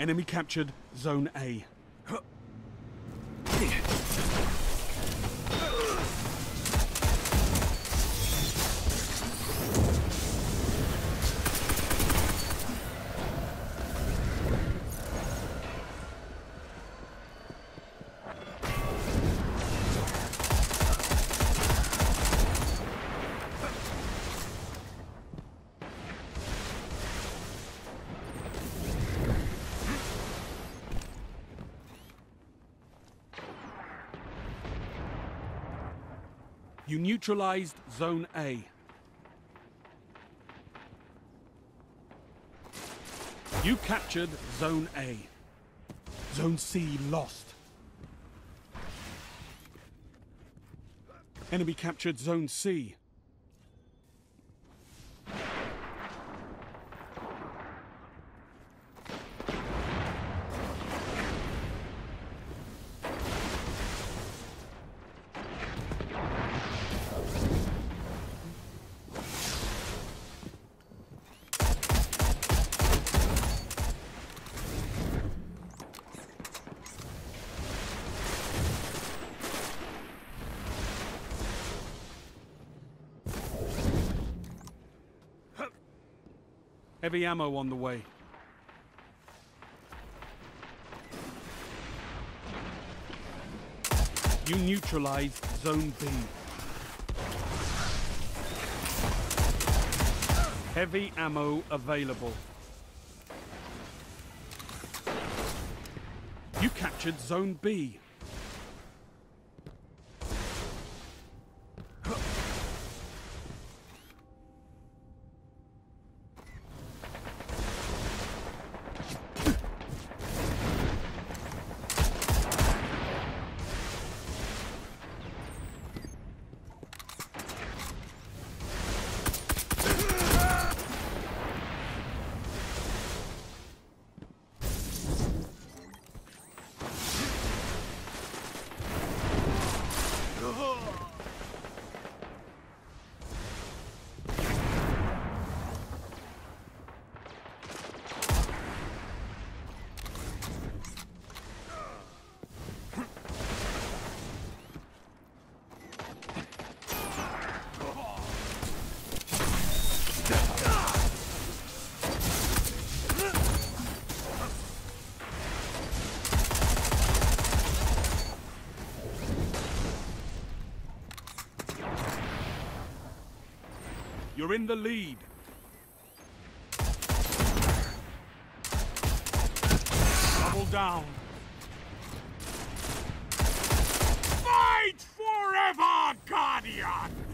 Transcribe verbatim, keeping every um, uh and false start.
Enemy captured Zone A. You neutralized Zone A. You captured Zone A. Zone C lost. Enemy captured Zone C. Heavy ammo on the way. You neutralized Zone B. Heavy ammo available. You captured Zone B. You're in the lead. Double down. Fight forever, Guardian!